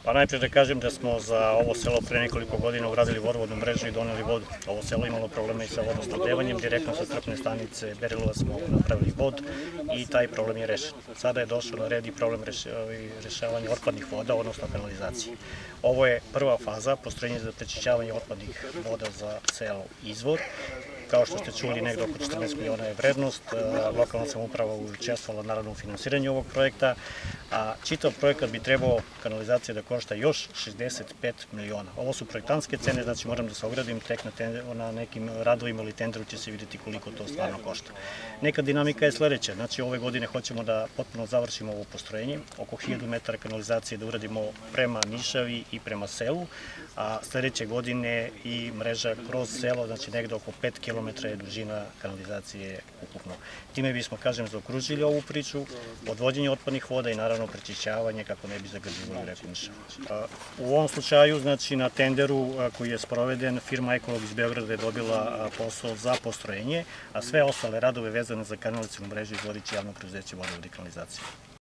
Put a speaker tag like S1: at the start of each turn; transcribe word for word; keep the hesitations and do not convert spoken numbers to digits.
S1: Pa najprije da kažem da smo za ovo selo pre nekoliko godina uradili vodovodnu mrežu i doneli vodu. Ovo selo imalo problema i sa vodosnabdevanjem, direktno sa crpne stanice Berilova smo napravili vod i taj problem je rešen. Sada je došao na red i problem rešavanja otpadnih voda, odnosno kanalizacije. Ovo je prva faza, postrojenje za prečišćavanje otpadnih voda za ceo izvor. Kao što ste čuli, negde oko četrnaest miliona je vrednost. Lokalna samouprava učestvovala naravno u finansiranju ovog projekta, a čitav projekat bi trebao kanalizacija da košta još šezdeset pet miliona. Ovo su projektantske cene, znači moram da se ogradim, tek na nekim radovima ili tenderu će se vidjeti koliko to stvarno košta. Neka dinamika je sledeća, znači ove godine hoćemo da potpuno završimo ovo postrojenje, oko hiljadu metara kanalizacije da uradimo prema Nišavi i prema selu, a sledeće godine i mreža kroz selo, znači negde oko pet kilometara je dužina kanalizacije ukupno. Time bismo, kažem, zaokružili ovu priču, odvođenje otpadnih voda i naravno prečišćavanje kako ne bi zagađivali reku Nišavu. U ovom slučaju, znači na tenderu koji je sproveden, firma Ekolog iz Beograda je dobila posao za postrojenje, a sve ostale radove vezane za kanalizacionu mrežu izvodit će javno preduzeće Vodovod i kanalizacije.